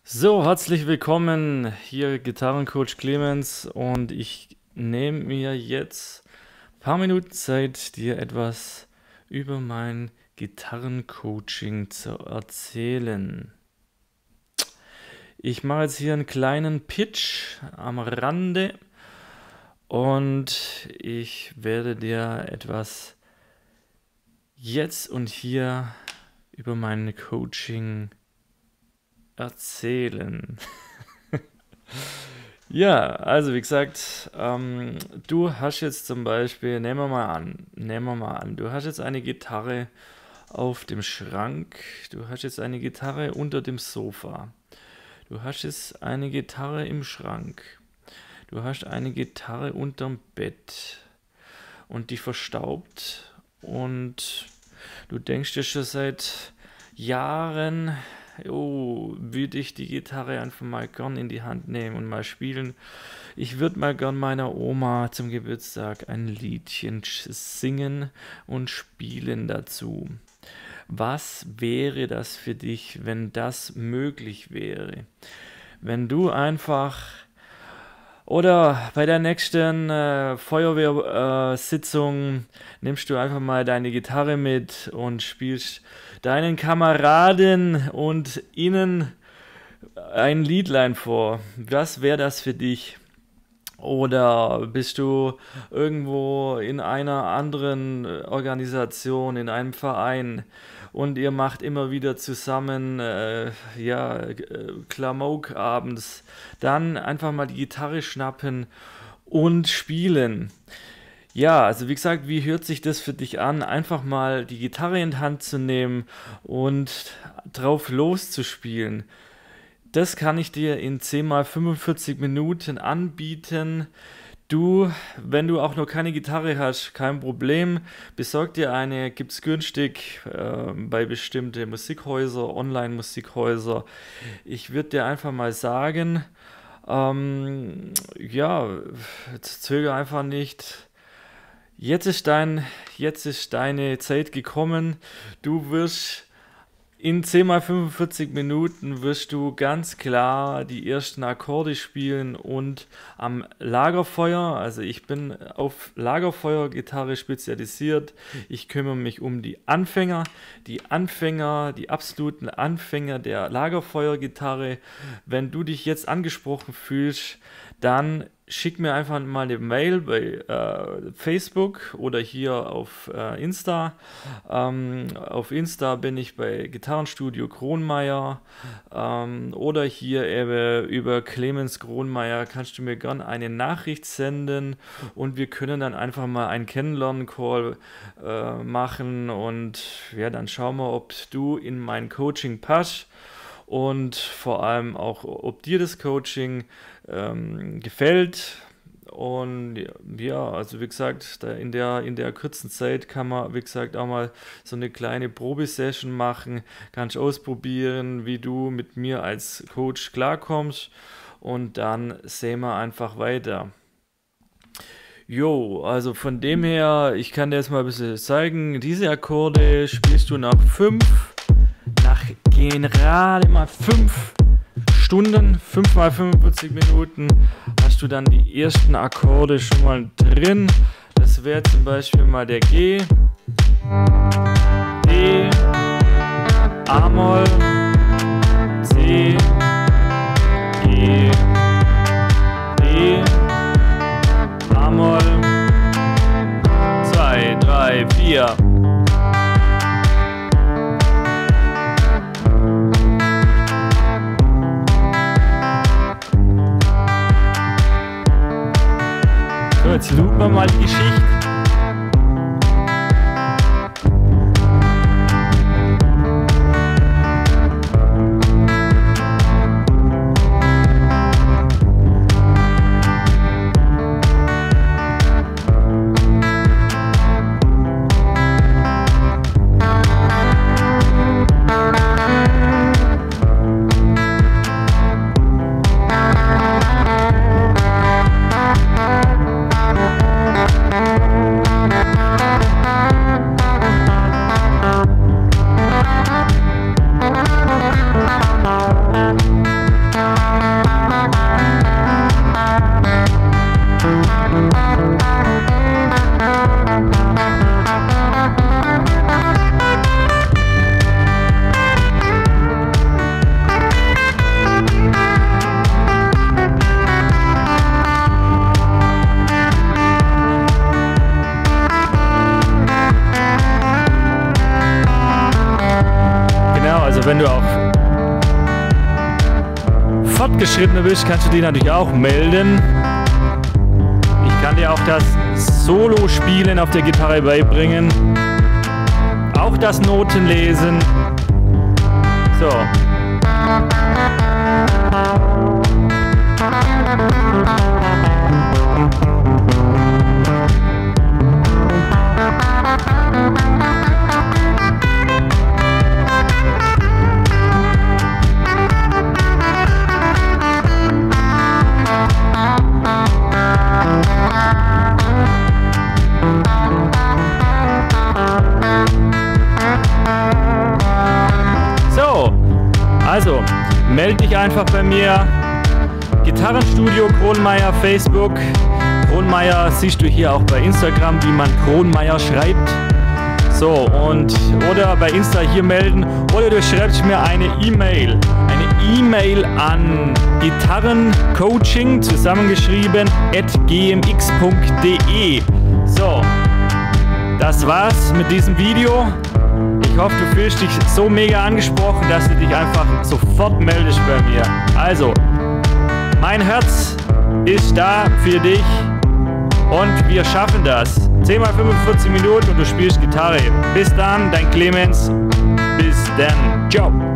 So, herzlich willkommen, hier Gitarrencoach Clemens und ich nehme mir jetzt ein paar Minuten Zeit, dir etwas über mein Gitarrencoaching zu erzählen. Ich mache jetzt hier einen kleinen Pitch am Rande und ich werde dir etwas jetzt und hier über mein Coaching erzählen. Ja, also wie gesagt, du hast jetzt zum Beispiel, nehmen wir mal an, du hast jetzt eine Gitarre auf dem Schrank, du hast jetzt eine Gitarre unter dem Sofa, du hast jetzt eine Gitarre im Schrank, du hast eine Gitarre unterm Bett und die verstaubt und du denkst dir schon seit Jahren, oh, würde ich die Gitarre einfach mal gern in die Hand nehmen und mal spielen. Ich würde mal gern meiner Oma zum Geburtstag ein Liedchen singen und spielen dazu. Was wäre das für dich, wenn das möglich wäre? Wenn du einfach oder bei der nächsten Feuerwehrsitzung nimmst du einfach mal deine Gitarre mit und spielst deinen Kameraden und ihnen ein Liedlein vor. Was wäre das für dich? Oder bist du irgendwo in einer anderen Organisation, in einem Verein und ihr macht immer wieder zusammen Klamauk abends, dann einfach mal die Gitarre schnappen und spielen. Ja, also wie gesagt, wie hört sich das für dich an, einfach mal die Gitarre in die Hand zu nehmen und drauf loszuspielen? Das kann ich dir in 10 mal 45 Minuten anbieten. Du, wenn du auch noch keine Gitarre hast, kein Problem, besorg dir eine, gibt's günstig bei bestimmten Musikhäuser, Online-Musikhäuser. Ich würde dir einfach mal sagen, zögere einfach nicht. Jetzt ist deine Zeit gekommen. Du wirst in 10 mal 45 Minuten wirst du ganz klar die ersten Akkorde spielen und am Lagerfeuer, also ich bin auf Lagerfeuergitarre spezialisiert. Ich kümmere mich um die absoluten Anfänger der Lagerfeuergitarre. Wenn du dich jetzt angesprochen fühlst, dann schick mir einfach mal eine Mail bei Facebook oder hier auf Insta. Auf Insta bin ich bei Gitarrenstudio Kronmeier oder hier eben über Clemens Kronmeier kannst du mir gern eine Nachricht senden und wir können dann einfach mal einen Kennenlernen-Call machen und ja, dann schauen wir, ob du in mein Coaching passt. Und vor allem auch, ob dir das Coaching gefällt. Und ja, also wie gesagt, in der kurzen Zeit kann man, wie gesagt, auch mal so eine kleine Probesession machen. Kannst ausprobieren, wie du mit mir als Coach klarkommst. Und dann sehen wir einfach weiter. Jo, also von dem her, ich kann dir jetzt mal ein bisschen zeigen, diese Akkorde spielst du nach 5 gerade mal 5 Stunden, 5 mal 45 Minuten, hast du dann die ersten Akkorde schon mal drin. Das wäre zum Beispiel mal der G, D, A-Moll, C, G, D, A-Moll, 2, 3, 4. Jetzt loopen wir mal die Geschichte. fortgeschrittener bist, kannst du dich natürlich auch melden. Ich kann dir auch das Solo-Spielen auf der Gitarre beibringen. Auch das Notenlesen. So. Also, melde dich einfach bei mir. Gitarrenstudio Kronmeier, Facebook. Kronmeier siehst du hier auch bei Instagram, wie man Kronmeier schreibt. So, und oder bei Insta hier melden. Oder du schreibst mir eine E-Mail. Eine E-Mail an Gitarrencoaching, zusammengeschrieben, @gmx.de. So, das war's mit diesem Video. Ich hoffe, du fühlst dich so mega angesprochen, dass du dich einfach sofort meldest bei mir. Also, mein Herz ist da für dich und wir schaffen das. 10 mal 45 Minuten und du spielst Gitarre. Bis dann, dein Clemens. Bis dann. Ciao.